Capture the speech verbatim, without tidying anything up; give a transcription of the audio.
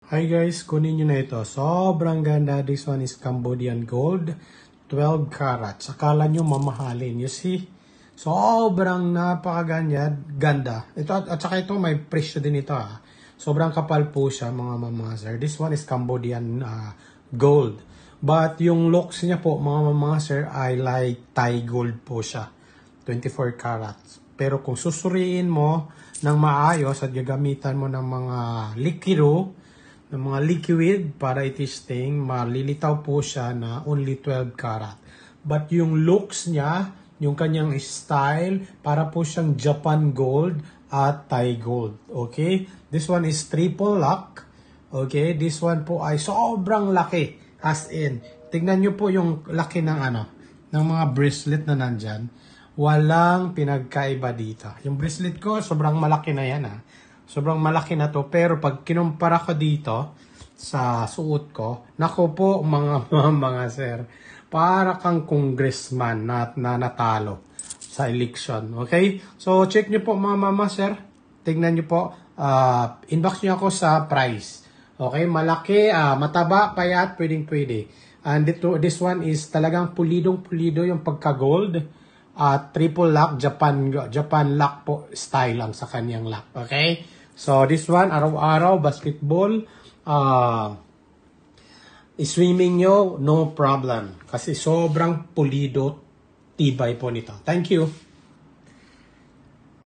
Hi guys, kunin nyo na ito. Sobrang ganda. This one is Cambodian gold. twelve carats. Akala nyo mamahalin. You see? Sobrang napakaganda. Ganda. Ito, at, at saka ito may presyo din ito. Ha. Sobrang kapal po siya mga mama sir. This one is Cambodian uh, gold. But yung looks niya po mga mama sir ay like Thai gold po siya. twenty-four carats. Pero kung susuriin mo ng maayos at gagamitan mo ng mga likido, ng mga liquid para itesting, malilitaw po siya na only twelve karat. But yung looks niya, yung kanyang style, para po siyang Japan gold at Thai gold. Okay? This one is triple lock. Okay? This one po ay sobrang laki. As in, tignan nyo po yung laki ng ano, ng mga bracelet na nandyan. Walang pinagkaiba dito. Yung bracelet ko, sobrang malaki na yan ha. Sobrang malaki na to, pero pag kinumpara ko dito sa suot ko, nako po mga mga, mga sir, para kang congressman na, na natalo sa election. Okay? So check nyo po mga mama sir. Tingnan nyo po, uh, inbox nyo ako sa price. Okay? Malaki, uh, mataba, payat, pwedeng pwede. And dito, this one is talagang pulidong pulido yung pagka-gold. At uh, triple lock, Japan, Japan lock po style lang sa kanyang lock. Okay? So, this one, araw-araw, basketball, uh, swimming nyo, no problem. Kasi sobrang pulido, tibay po nito. Thank you.